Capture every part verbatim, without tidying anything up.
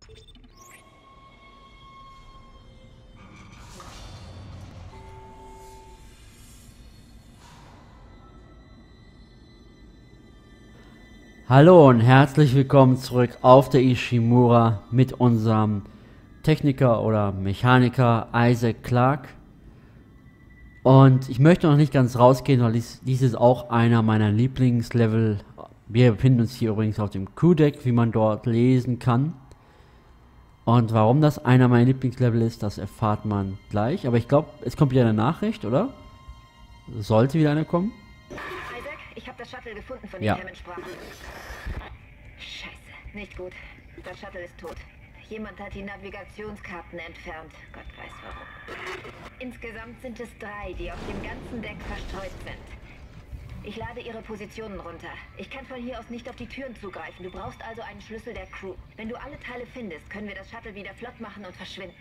Hallo und herzlich willkommen zurück auf der Ishimura mit unserem Techniker oder Mechaniker Isaac Clarke. Und ich möchte noch nicht ganz rausgehen, weil dies, dies ist auch einer meiner Lieblingslevel. Wir befinden uns hier übrigens auf dem Crew-Deck, wie man dort lesen kann. Und warum das einer meiner Lieblingslevel ist, das erfahrt man gleich. Aber ich glaube, es kommt wieder eine Nachricht, oder? Sollte wieder eine kommen? Isaac, ich habe das Shuttle gefunden, von dem Ja. Hammond sprach. Scheiße, nicht gut. Das Shuttle ist tot. Jemand hat die Navigationskarten entfernt. Gott weiß warum. Insgesamt sind es drei, die auf dem ganzen Deck verstreut sind. Ich lade ihre Positionen runter. Ich kann von hier aus nicht auf die Türen zugreifen. Du brauchst also einen Schlüssel der Crew. Wenn du alle Teile findest, können wir das Shuttle wieder flott machen und verschwinden.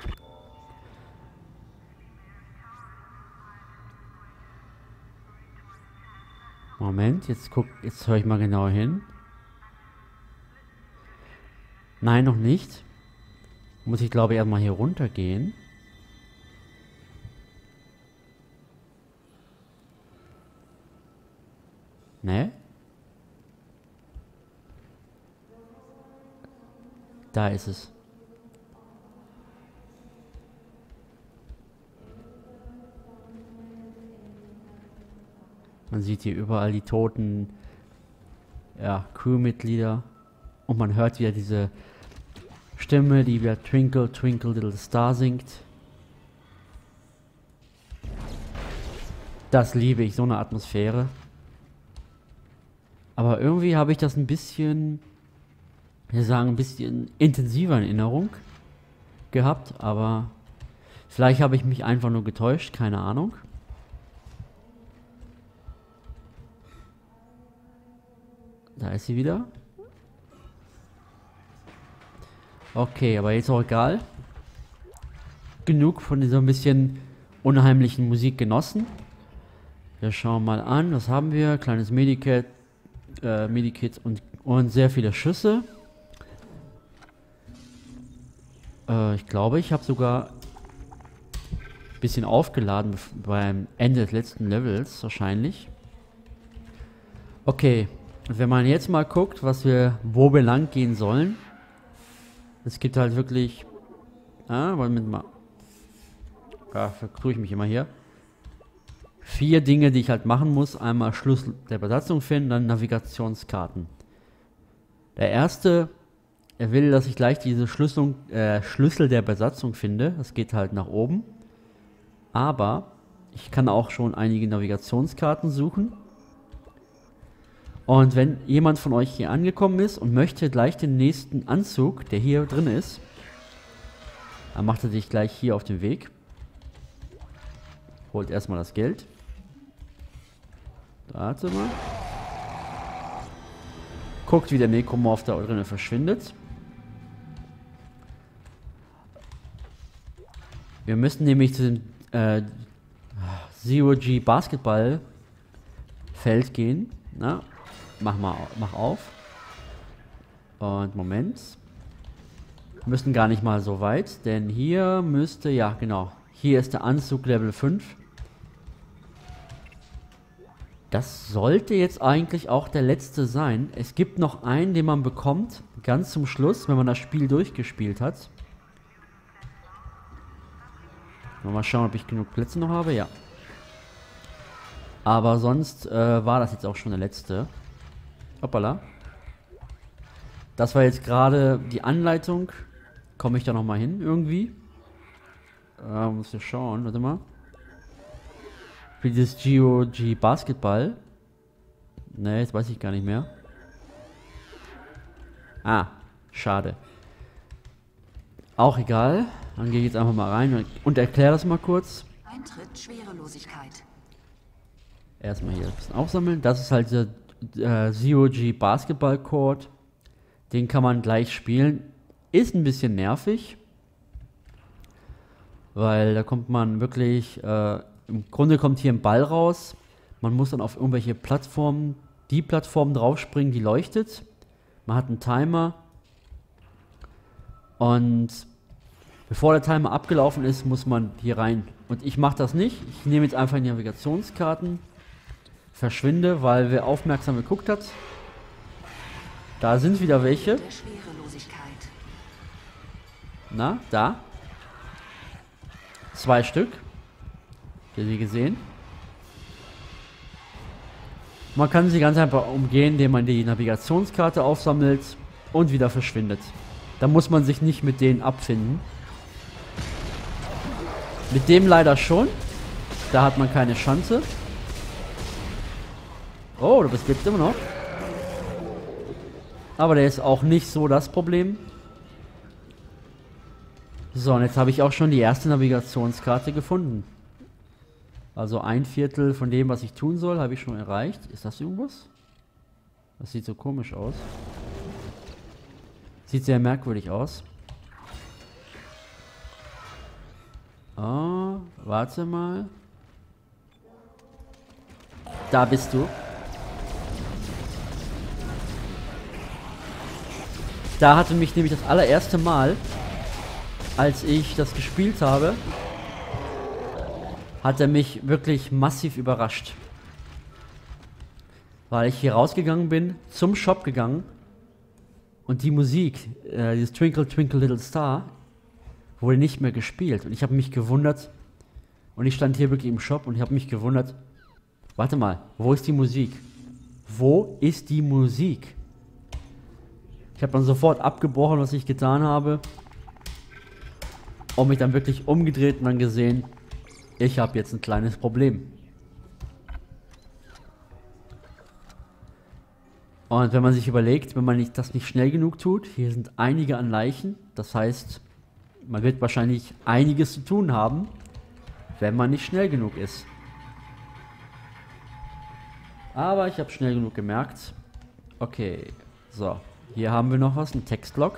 Moment, jetzt guck, jetzt höre ich mal genauer hin. Nein, noch nicht. Muss ich glaube ich erstmal hier runter gehen. Ne? Da ist es. Man sieht hier überall die toten ja, Crewmitglieder. Und man hört wieder diese Stimme, die wieder Twinkle, Twinkle, Little Star singt. Das liebe ich, so eine Atmosphäre. Aber irgendwie habe ich das ein bisschen, wir sagen, ein bisschen intensiver in Erinnerung gehabt. Aber vielleicht habe ich mich einfach nur getäuscht, keine Ahnung. Da ist sie wieder. Okay, aber jetzt auch egal. Genug von dieser ein bisschen unheimlichen Musik genossen. Wir schauen mal an, was haben wir? Kleines Medikit, äh, Medikit und, und sehr viele Schüsse. Äh, ich glaube, ich habe sogar ein bisschen aufgeladen beim Ende des letzten Levels wahrscheinlich. Okay, wenn man jetzt mal guckt, was wir, wo wir lang gehen sollen. Es gibt halt wirklich, ah, Moment mal, ja, verkrühe ich mich immer hier. Vier Dinge, die ich halt machen muss. Einmal Schlüssel der Besatzung finden, dann Navigationskarten. Der erste, er will, dass ich gleich diese Schlüssel, äh, Schlüssel der Besatzung finde. Das geht halt nach oben. Aber ich kann auch schon einige Navigationskarten suchen. Und wenn jemand von euch hier angekommen ist und möchte gleich den nächsten Anzug, der hier drin ist, dann macht er sich gleich hier auf den Weg. Holt erstmal das Geld. Warte mal. Guckt, wie der Necromorph da drinnen verschwindet. Wir müssen nämlich zu dem äh, Zero G Basketball Feld gehen. Na, mach mal, mach auf. Und Moment. Wir müssen gar nicht mal so weit, denn hier müsste, ja genau, hier ist der Anzug Level fünf. Das sollte jetzt eigentlich auch der letzte sein. Es gibt noch einen, den man bekommt, ganz zum Schluss, wenn man das Spiel durchgespielt hat. Mal schauen, ob ich genug Plätze noch habe, ja. Aber sonst äh, war das jetzt auch schon der letzte. Hoppala. Das war jetzt gerade die Anleitung. Komme ich da nochmal hin irgendwie? Äh, muss ich schauen, warte mal. Für dieses G O G Basketball. Ne, jetzt weiß ich gar nicht mehr. Ah, schade. Auch egal. Dann gehe ich jetzt einfach mal rein und, und erkläre das mal kurz. Eintritt Schwerelosigkeit. Erstmal hier ein bisschen aufsammeln. Das ist halt der äh, Zero G Basketball Court. Den kann man gleich spielen. Ist ein bisschen nervig. Weil da kommt man wirklich, äh, im Grunde kommt hier ein Ball raus. Man muss dann auf irgendwelche Plattformen, die Plattform draufspringen, die leuchtet. Man hat einen Timer. Und bevor der Timer abgelaufen ist, muss man hier rein. Und ich mache das nicht. Ich nehme jetzt einfach die Navigationskarten, verschwinde, weil wer aufmerksam geguckt hat, da sind wieder welche. Der Schwerelosigkeit. Na, da. Zwei Stück. Habt ihr sie gesehen? Man kann sie ganz einfach umgehen, indem man die Navigationskarte aufsammelt und wieder verschwindet. Da muss man sich nicht mit denen abfinden. Mit dem leider schon. Da hat man keine Chance. Oh, das gibt's immer noch. Aber der ist auch nicht so das Problem. So, und jetzt habe ich auch schon die erste Navigationskarte gefunden. Also ein Viertel von dem, was ich tun soll, habe ich schon erreicht. Ist das irgendwas? Das sieht so komisch aus. Sieht sehr merkwürdig aus. Oh, warte mal. Da bist du. Da hatte mich nämlich das allererste Mal, als ich das gespielt habe, hat er mich wirklich massiv überrascht. Weil ich hier rausgegangen bin, zum Shop gegangen und die Musik, äh, dieses Twinkle Twinkle Little Star, wurde nicht mehr gespielt. Und ich habe mich gewundert, und ich stand hier wirklich im Shop und ich habe mich gewundert, warte mal, wo ist die Musik? Wo ist die Musik? Ich habe dann sofort abgebrochen, was ich getan habe, und mich dann wirklich umgedreht und dann gesehen, ich habe jetzt ein kleines Problem. Und wenn man sich überlegt, wenn man nicht, das nicht schnell genug tut, hier sind einige an Leichen, das heißt, man wird wahrscheinlich einiges zu tun haben, wenn man nicht schnell genug ist. Aber ich habe schnell genug gemerkt. Okay, so, hier haben wir noch was, ein Textlog.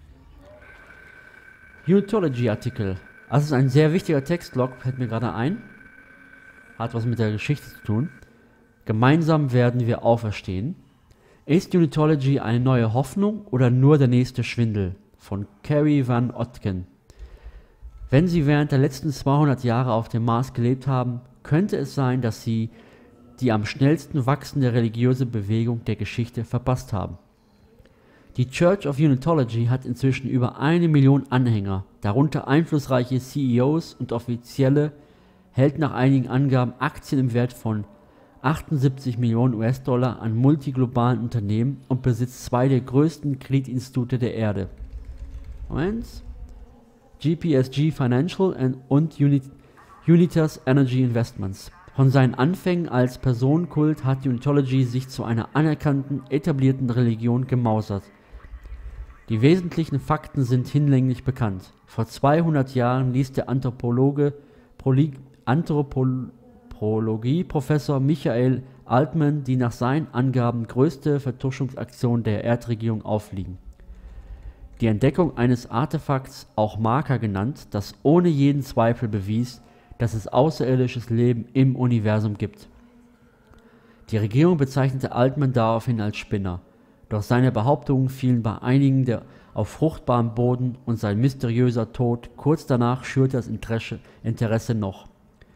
Unitology-Artikel. Das ist ein sehr wichtiger Textlog, fällt mir gerade ein. Hat was mit der Geschichte zu tun. Gemeinsam werden wir auferstehen. Ist Unitology eine neue Hoffnung oder nur der nächste Schwindel? Von Carrie Van Otken. Wenn Sie während der letzten zweihundert Jahre auf dem Mars gelebt haben, könnte es sein, dass Sie die am schnellsten wachsende religiöse Bewegung der Geschichte verpasst haben. Die Church of Unitology hat inzwischen über eine Million Anhänger, darunter einflussreiche C E Os und Offizielle, hält nach einigen Angaben Aktien im Wert von achtundsiebzig Millionen U S-Dollar an multiglobalen Unternehmen und besitzt zwei der größten Kreditinstitute der Erde. Moment. G P S G Financial and, und Unit, Unitas Energy Investments. Von seinen Anfängen als Personenkult hat Unitology sich zu einer anerkannten, etablierten Religion gemausert. Die wesentlichen Fakten sind hinlänglich bekannt. Vor zweihundert Jahren ließ der Anthropologe, Proli, Anthropologie-Professor Michael Altman die nach seinen Angaben größte Vertuschungsaktion der Erdregierung aufliegen. Die Entdeckung eines Artefakts, auch Marker genannt, das ohne jeden Zweifel bewies, dass es außerirdisches Leben im Universum gibt. Die Regierung bezeichnete Altman daraufhin als Spinner. Doch seine Behauptungen fielen bei einigen der auf fruchtbarem Boden und sein mysteriöser Tod kurz danach schürte das Interesse, Interesse noch.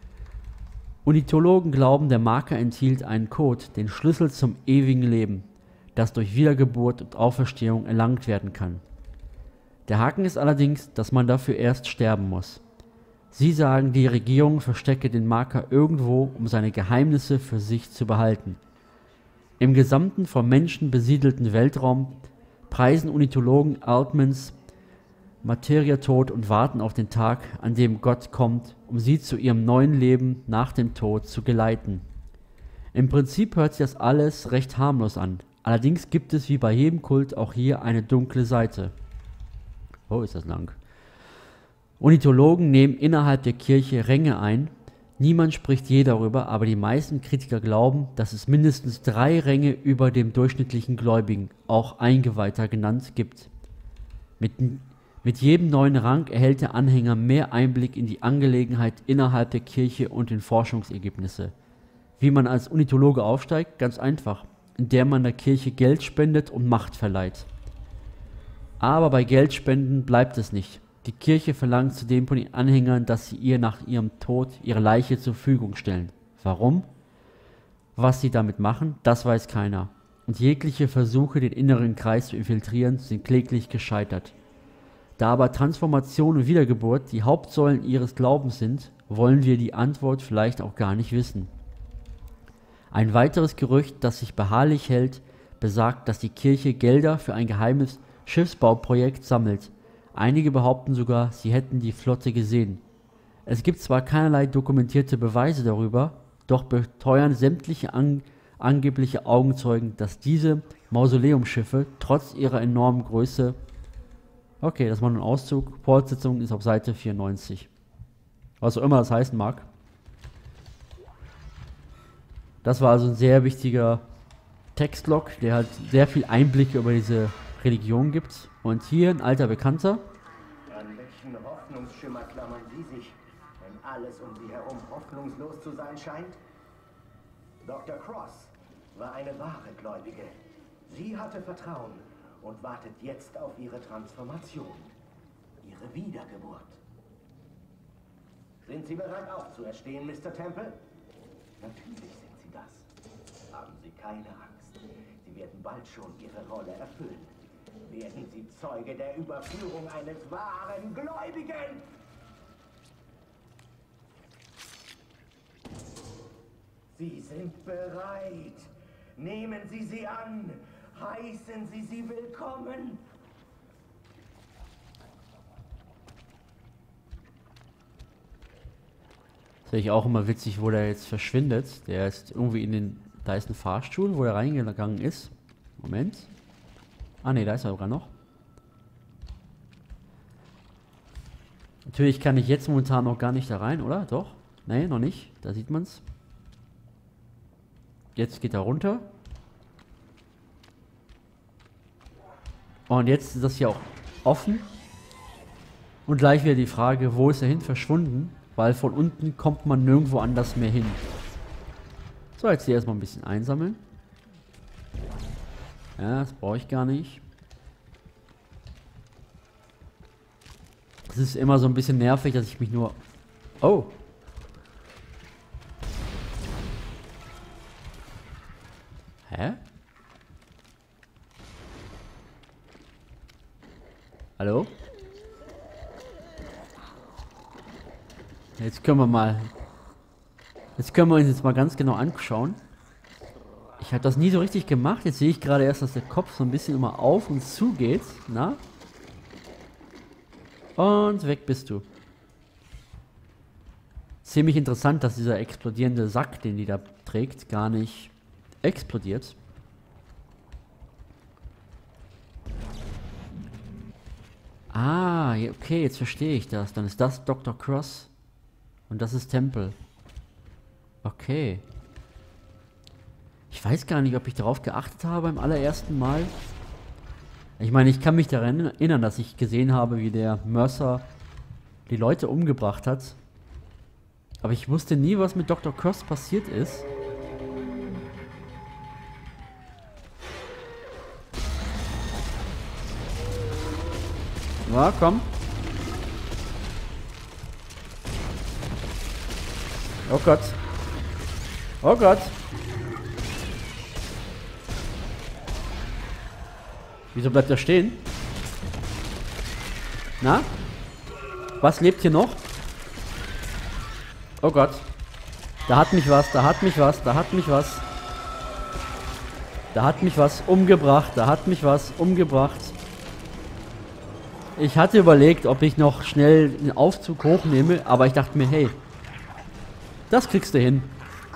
Unitologen glauben, der Marker enthielt einen Code, den Schlüssel zum ewigen Leben, das durch Wiedergeburt und Auferstehung erlangt werden kann. Der Haken ist allerdings, dass man dafür erst sterben muss. Sie sagen, die Regierung verstecke den Marker irgendwo, um seine Geheimnisse für sich zu behalten. Im gesamten von Menschen besiedelten Weltraum preisen Unitologen Altmans Materietod und warten auf den Tag, an dem Gott kommt, um sie zu ihrem neuen Leben nach dem Tod zu geleiten. Im Prinzip hört sich das alles recht harmlos an. Allerdings gibt es wie bei jedem Kult auch hier eine dunkle Seite. Oh, ist das lang. Unitologen nehmen innerhalb der Kirche Ränge ein. Niemand spricht je darüber, aber die meisten Kritiker glauben, dass es mindestens drei Ränge über dem durchschnittlichen Gläubigen, auch Eingeweihter genannt, gibt. Mit, mit jedem neuen Rang erhält der Anhänger mehr Einblick in die Angelegenheit innerhalb der Kirche und in Forschungsergebnisse. Wie man als Unitologe aufsteigt? Ganz einfach, indem man der Kirche Geld spendet und Macht verleiht. Aber bei Geldspenden bleibt es nicht. Die Kirche verlangt zudem von den Anhängern, dass sie ihr nach ihrem Tod ihre Leiche zur Verfügung stellen. Warum? Was sie damit machen, das weiß keiner. Und jegliche Versuche, den inneren Kreis zu infiltrieren, sind kläglich gescheitert. Da aber Transformation und Wiedergeburt die Hauptsäulen ihres Glaubens sind, wollen wir die Antwort vielleicht auch gar nicht wissen. Ein weiteres Gerücht, das sich beharrlich hält, besagt, dass die Kirche Gelder für ein geheimes Schiffsbauprojekt sammelt. Einige behaupten sogar, sie hätten die Flotte gesehen. Es gibt zwar keinerlei dokumentierte Beweise darüber, doch beteuern sämtliche an, angebliche Augenzeugen, dass diese Mausoleumschiffe trotz ihrer enormen Größe... Okay, das war ein Auszug. Fortsetzung ist auf Seite vierundneunzig. Was auch immer das heißen mag. Das war also ein sehr wichtiger Textlog, der halt sehr viel Einblicke über diese Religion gibt. Und hier ein alter Bekannter. An welchen Hoffnungsschimmer klammern Sie sich, wenn alles um Sie herum hoffnungslos zu sein scheint? Doktor Cross war eine wahre Gläubige. Sie hatte Vertrauen und wartet jetzt auf ihre Transformation, ihre Wiedergeburt. Sind Sie bereit aufzuerstehen, Mister Temple? Natürlich sind Sie das. Haben Sie keine Angst. Sie werden bald schon Ihre Rolle erfüllen. Werden Sie Zeuge der Überführung eines wahren Gläubigen! Sie sind bereit. Nehmen Sie sie an. Heißen Sie sie willkommen. Das finde ich auch immer witzig, wo der jetzt verschwindet. Der ist irgendwie in den... Da ist ein Fahrstuhl, wo er reingegangen ist. Moment. Ah ne, da ist er sogar noch. Natürlich kann ich jetzt momentan noch gar nicht da rein, oder? Doch? Ne, noch nicht. Da sieht man's. Jetzt geht er runter. Und jetzt ist das hier auch offen. Und gleich wieder die Frage, wo ist er hin verschwunden? Weil von unten kommt man nirgendwo anders mehr hin. So, jetzt hier erstmal ein bisschen einsammeln. Ja, das brauche ich gar nicht. Es ist immer so ein bisschen nervig, dass ich mich nur... Oh! Hä? Hallo? Jetzt können wir mal... Jetzt können wir uns jetzt mal ganz genau anschauen. Ich habe das nie so richtig gemacht. Jetzt sehe ich gerade erst, dass der Kopf so ein bisschen immer auf und zu geht. Na? Und weg bist du. Ziemlich interessant, dass dieser explodierende Sack, den die da trägt, gar nicht explodiert. Ah, okay, jetzt verstehe ich das. Dann ist das Doktor Cross und das ist Temple. Okay. Ich weiß gar nicht, ob ich darauf geachtet habe beim allerersten Mal. Ich meine, ich kann mich daran erinnern, dass ich gesehen habe, wie der Mercer die Leute umgebracht hat. Aber ich wusste nie, was mit Doktor Cross passiert ist. Na, komm. Oh Gott. Oh Gott. Wieso bleibt er stehen? Na? Was lebt hier noch? Oh Gott. Da hat mich was, da hat mich was, da hat mich was. Da hat mich was umgebracht, da hat mich was umgebracht. Ich hatte überlegt, ob ich noch schnell den Aufzug hochnehme, aber ich dachte mir, hey, das kriegst du hin.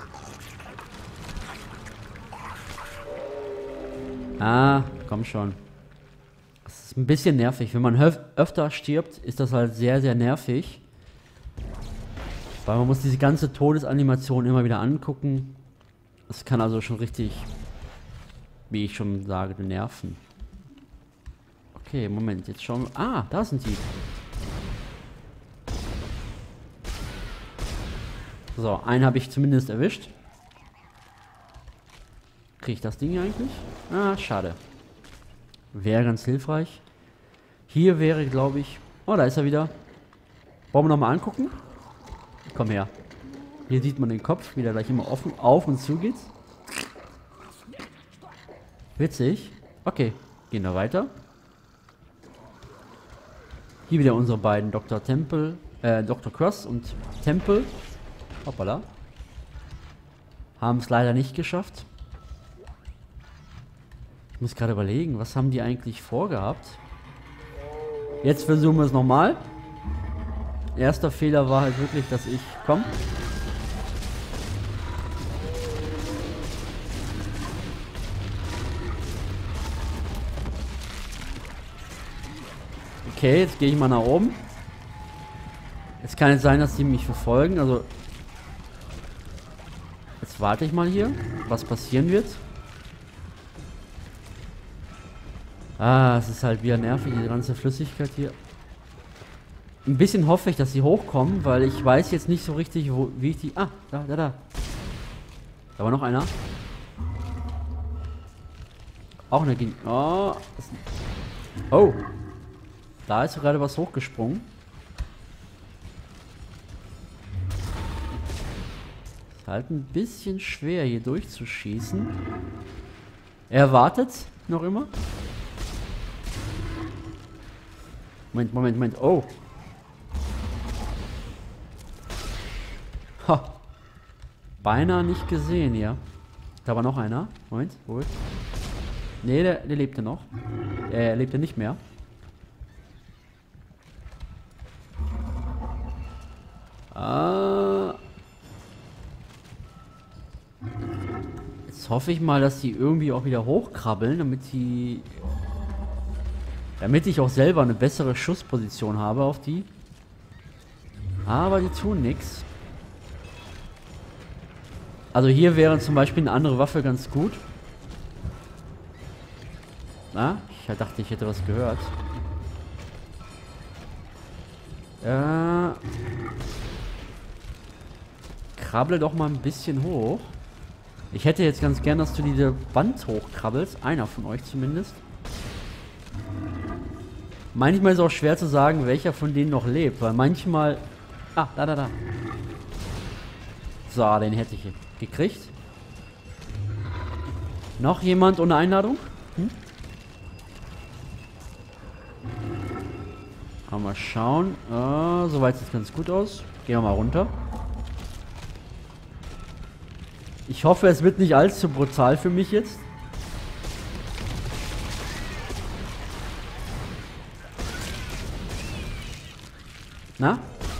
Ah, komm schon. Das ist ein bisschen nervig. Wenn man öfter stirbt, ist das halt sehr, sehr nervig. Weil man muss diese ganze Todesanimation immer wieder angucken. Das kann also schon richtig, wie ich schon sage, nerven. Okay, Moment, jetzt schauen wir... Ah, da sind die. So, einen habe ich zumindest erwischt. Kriege ich das Ding hier eigentlich? Ah, schade. Wäre ganz hilfreich. Hier wäre, glaube ich... Oh, da ist er wieder. Wollen wir nochmal angucken? Komm her. Hier sieht man den Kopf, wie der gleich immer offen auf und zu geht. Witzig. Okay, gehen wir weiter. Hier wieder unsere beiden Doktor Temple, äh, Doktor Cross und Temple. Hoppala. Haben es leider nicht geschafft. Ich muss gerade überlegen, was haben die eigentlich vorgehabt? Jetzt versuchen wir es nochmal. Erster Fehler war halt wirklich, dass ich... Komm. Okay, jetzt gehe ich mal nach oben. Es kann jetzt sein, dass die mich verfolgen. Also... Jetzt warte ich mal hier, was passieren wird. Ah, es ist halt wieder nervig, die ganze Flüssigkeit hier. Ein bisschen hoffe ich, dass sie hochkommen, weil ich weiß jetzt nicht so richtig, wo, wie ich die... Ah, da, da, da. Da war noch einer. Auch eine... Gen oh, das, oh. Da ist gerade was hochgesprungen. Ist halt ein bisschen schwer, hier durchzuschießen. Er wartet noch immer. Moment, Moment, Moment. Oh. Ha. Beinahe nicht gesehen, ja. Da war noch einer. Moment, wo ist? Nee, der, der lebte noch. Er lebte nicht mehr. Ah. Jetzt hoffe ich mal, dass die irgendwie auch wieder hochkrabbeln, damit die... Damit ich auch selber eine bessere Schussposition habe auf die. Aber die tun nichts. Also hier wäre zum Beispiel eine andere Waffe ganz gut. Na, ich dachte, ich hätte was gehört. Ja. Krabble doch mal ein bisschen hoch. Ich hätte jetzt ganz gern, dass du diese Wand hochkrabbelst. Einer von euch zumindest. Manchmal ist es auch schwer zu sagen, welcher von denen noch lebt, weil manchmal... Ah, da, da, da. So, den hätte ich gekriegt. Noch jemand ohne Einladung? Hm? Mal schauen. Äh, soweit sieht es ganz gut aus. Gehen wir mal runter. Ich hoffe, es wird nicht allzu brutal für mich jetzt. Na?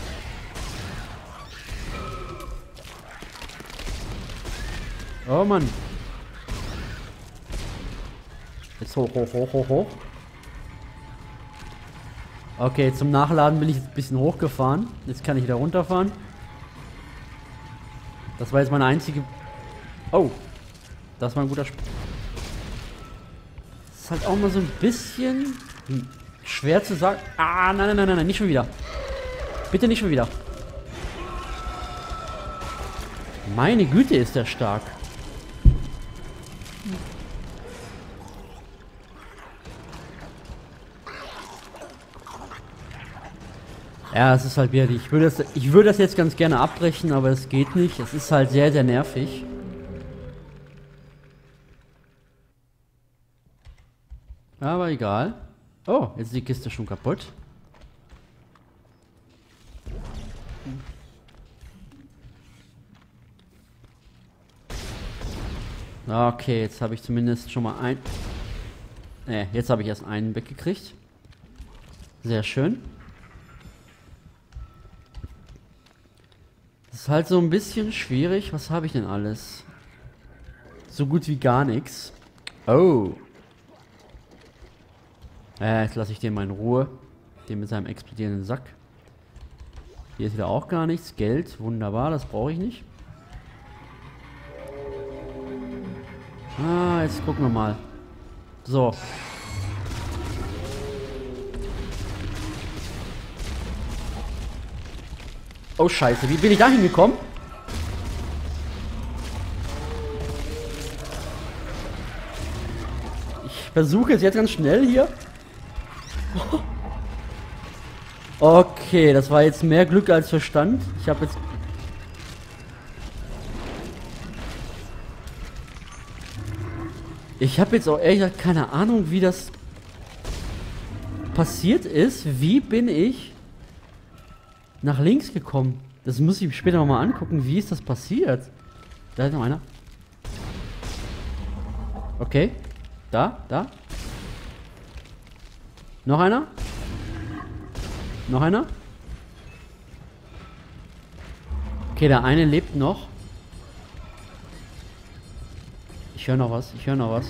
Oh Mann. Jetzt hoch, hoch, hoch, hoch, hoch. Okay, zum Nachladen bin ich jetzt ein bisschen hochgefahren. Jetzt kann ich wieder runterfahren. Das war jetzt meine einzige... Oh. Das war ein guter Sp... Das ist halt auch mal so ein bisschen... schwer zu sagen... Ah, nein, nein, nein, nein, nicht schon wieder. Bitte nicht schon wieder. Meine Güte, ist der stark. Ja, es ist halt wieder die... Ich würde das, ich würde das jetzt ganz gerne abbrechen, aber es geht nicht. Es ist halt sehr, sehr nervig. Aber egal. Oh, jetzt ist die Kiste schon kaputt. Okay, jetzt habe ich zumindest schon mal ein... Ne, jetzt habe ich erst einen weggekriegt. Sehr schön. Das ist halt so ein bisschen schwierig. Was habe ich denn alles? So gut wie gar nichts. Oh. Äh, jetzt lasse ich den mal in Ruhe. Den mit seinem explodierenden Sack. Hier ist wieder auch gar nichts. Geld, wunderbar, das brauche ich nicht. Ah, jetzt gucken wir mal. So. Oh Scheiße, wie bin ich da hingekommen? Ich versuche es jetzt ganz schnell hier. Okay, das war jetzt mehr Glück als Verstand. Ich habe jetzt... Ich habe jetzt auch ehrlich gesagt keine Ahnung, wie das passiert ist. Wie bin ich nach links gekommen? Das muss ich später nochmal angucken. Wie ist das passiert? Da ist noch einer. Okay. Da, da. Noch einer? Noch einer? Okay, der eine lebt noch. Ich höre noch was, ich höre noch was.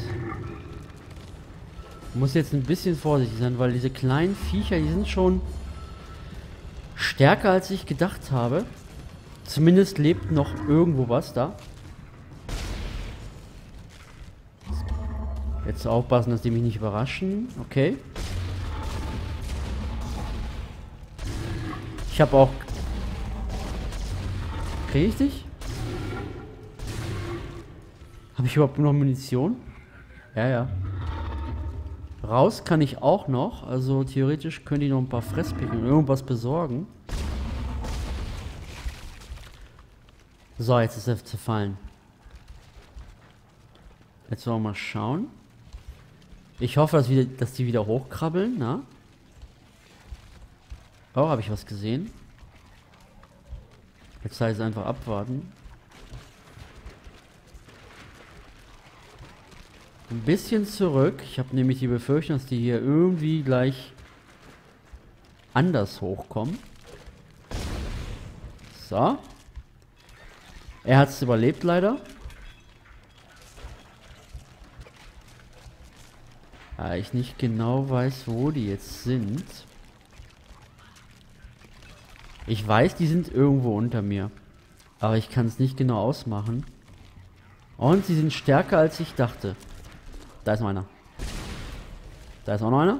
Ich muss jetzt ein bisschen vorsichtig sein, weil diese kleinen Viecher, die sind schon stärker, als ich gedacht habe. Zumindest lebt noch irgendwo was da. Jetzt aufpassen, dass die mich nicht überraschen. Okay. Ich habe auch... Kriege ich dich? Habe ich überhaupt noch Munition? Ja, ja. Raus kann ich auch noch. Also theoretisch könnte ich noch ein paar Fresspicken und irgendwas besorgen. So, jetzt ist er zerfallen. Jetzt wollen wir mal schauen. Ich hoffe, dass, wieder, dass die wieder hochkrabbeln, na? Oh, habe ich was gesehen? Jetzt heißt es einfach abwarten. Ein bisschen zurück. Ich habe nämlich die Befürchtung, dass die hier irgendwie gleich anders hochkommen. So. Er hat es überlebt leider. Da ich nicht genau weiß, wo die jetzt sind. Ich weiß, die sind irgendwo unter mir. Aber ich kann es nicht genau ausmachen. Und sie sind stärker, als ich dachte. Da ist noch einer. Da ist auch noch einer.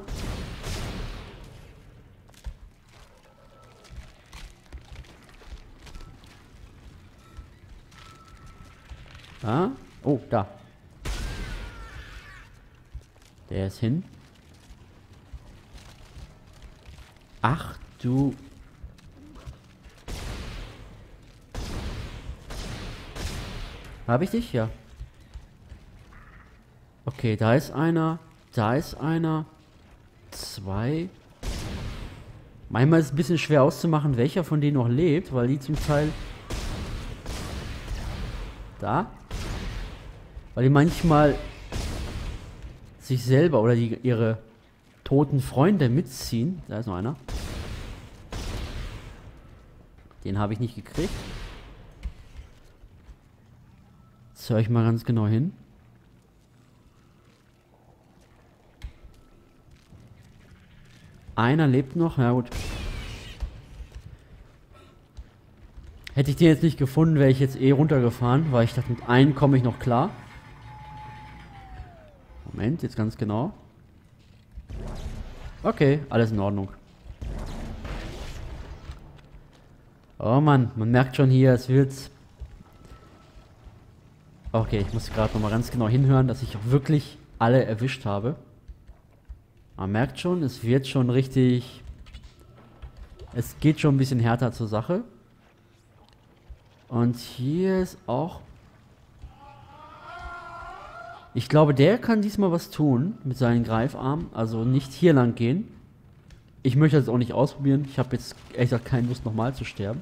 Ah. Oh, da. Der ist hin. Ach du... Habe ich dich? Ja. Okay, da ist einer. Da ist einer. Zwei. Manchmal ist es ein bisschen schwer auszumachen, welcher von denen noch lebt, weil die zum Teil... Da. Weil die manchmal sich selber oder die, ihre toten Freunde mitziehen. Da ist noch einer. Den habe ich nicht gekriegt. Jetzt höre ich mal ganz genau hin. Einer lebt noch, ja gut. Hätte ich den jetzt nicht gefunden, wäre ich jetzt eh runtergefahren, weil ich dachte, mit einem komme ich noch klar. Moment, jetzt ganz genau. Okay, alles in Ordnung. Oh Mann, man merkt schon hier, es wird... Okay, ich muss gerade nochmal ganz genau hinhören, dass ich auch wirklich alle erwischt habe. Man merkt schon, es wird schon richtig... Es geht schon ein bisschen härter zur Sache. Und hier ist auch... Ich glaube, der kann diesmal was tun mit seinen Greifarmen. Also nicht hier lang gehen. Ich möchte das auch nicht ausprobieren. Ich habe jetzt ehrlich gesagt keine Lust, nochmal zu sterben.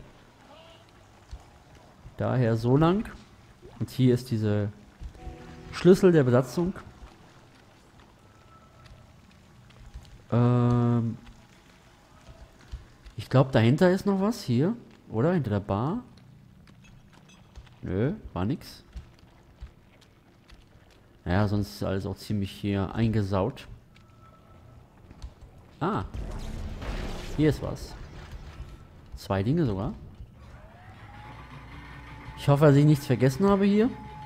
Daher so lang. Und hier ist diese Schlüssel der Besatzung. Ähm ich glaube, dahinter ist noch was. Hier. Oder? Hinter der Bar. Nö, war nix. Ja, sonst ist alles auch ziemlich hier eingesaut. Ah. Hier ist was. Zwei Dinge sogar. Ich hoffe, dass ich nichts vergessen habe hier.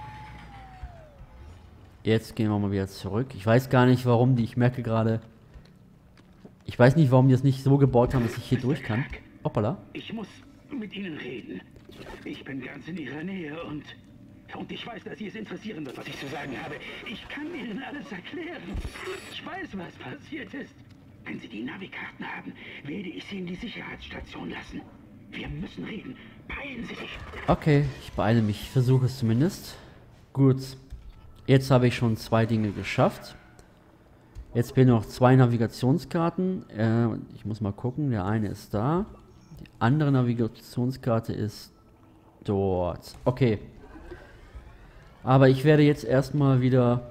Jetzt gehen wir mal wieder zurück. Ich weiß gar nicht, warum die... Ich merke gerade... Ich weiß nicht, warum die das nicht so gebaut haben, dass ich hier durch kann. Hoppala. Ich muss mit Ihnen reden. Ich bin ganz in Ihrer Nähe und... Und ich weiß, dass Sie es interessieren wird, was ich zu sagen habe. Ich kann Ihnen alles erklären. Ich weiß, was passiert ist. Wenn Sie die Navikarten haben, werde ich Sie in die Sicherheitsstation lassen. Wir müssen reden. Beeilen Sie sich. Okay, ich beeile mich. Versuche es zumindest. Gut. Jetzt habe ich schon zwei Dinge geschafft. Jetzt bin noch zwei Navigationskarten. Äh, ich muss mal gucken. Der eine ist da. Die andere Navigationskarte ist dort. Okay. Aber ich werde jetzt erstmal wieder...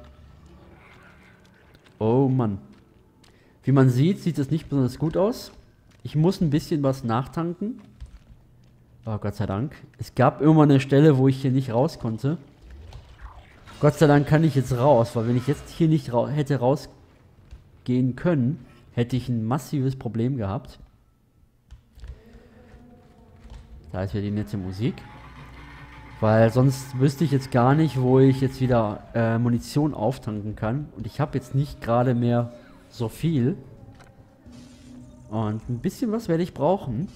Oh Mann. Wie man sieht, sieht es nicht besonders gut aus. Ich muss ein bisschen was nachtanken. Oh, Gott sei Dank. Es gab irgendwann eine Stelle, wo ich hier nicht raus konnte. Gott sei Dank kann ich jetzt raus, weil wenn ich jetzt hier nicht ra hätte rausgehen können, hätte ich ein massives Problem gehabt. Da ist wieder die nette Musik. Weil sonst wüsste ich jetzt gar nicht, wo ich jetzt wieder äh, Munition auftanken kann. Und ich habe jetzt nicht gerade mehr so viel. Und ein bisschen was werde ich brauchen.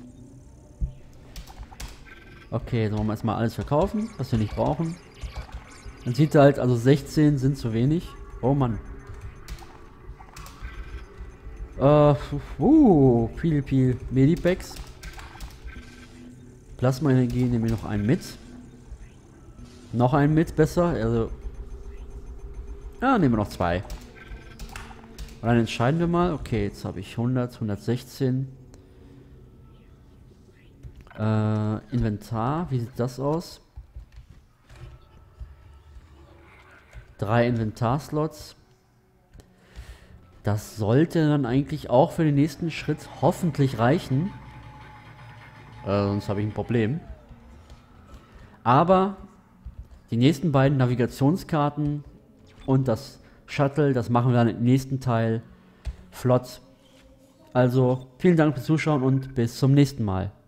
Okay, dann wollen wir erstmal alles verkaufen, was wir nicht brauchen. Man sieht halt, also sechzehn sind zu wenig. Oh Mann. Äh, uh, viel, viel Medipacks. Plasma-Energie, nehmen wir noch einen mit. Noch einen mit, besser. Also. Ja, nehmen wir noch zwei. Und dann entscheiden wir mal. Okay, jetzt habe ich hundert, hundertsechzehn. Äh, Inventar, wie sieht das aus? Drei Inventarslots. Das sollte dann eigentlich auch für den nächsten Schritt hoffentlich reichen. Äh, sonst habe ich ein Problem. Aber die nächsten beiden Navigationskarten und das Shuttle, das machen wir dann im nächsten Teil flott. Also vielen Dank fürs Zuschauen und bis zum nächsten Mal.